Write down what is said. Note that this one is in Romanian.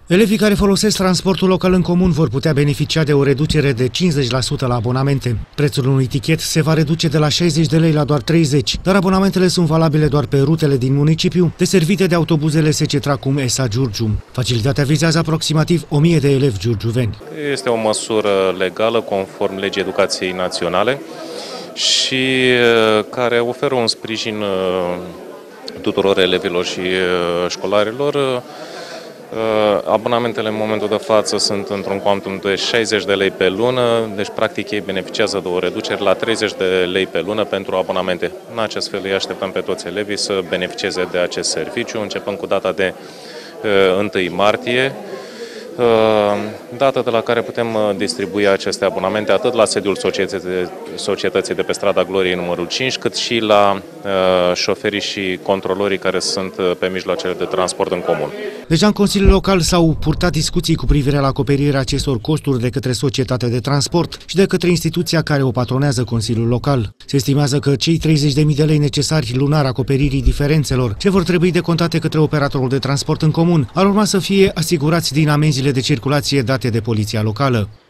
Elevii care folosesc transportul local în comun vor putea beneficia de o reducere de 50% la abonamente. Prețul unui tichet se va reduce de la 60 de lei la doar 30, dar abonamentele sunt valabile doar pe rutele din municipiu, deservite de autobuzele SC Tracum ESA Giurgiu. Facilitatea vizează aproximativ 1000 de elevi giurgiuveni. Este o măsură legală conform legii educației naționale și care oferă un sprijin tuturor elevilor și școlarilor. Abonamentele în momentul de față sunt într-un cuantum de 60 de lei pe lună, deci practic ei beneficiază de o reducere la 30 de lei pe lună pentru abonamente. În acest fel îi așteptăm pe toți elevii să beneficieze de acest serviciu, începând cu data de 1 martie, dată de la care putem distribui aceste abonamente atât la sediul societății de pe strada Gloriei numărul 5, cât și la șoferii și controlorii care sunt pe mijloacele de transport în comun. Deja în Consiliul Local s-au purtat discuții cu privire la acoperirea acestor costuri de către societatea de transport și de către instituția care o patronează Consiliul Local. Se estimează că cei 30.000 de lei necesari lunar acoperirii diferențelor ce vor trebui decontate către operatorul de transport în comun ar urma să fie asigurați din amenziile de circulație date de poliția locală.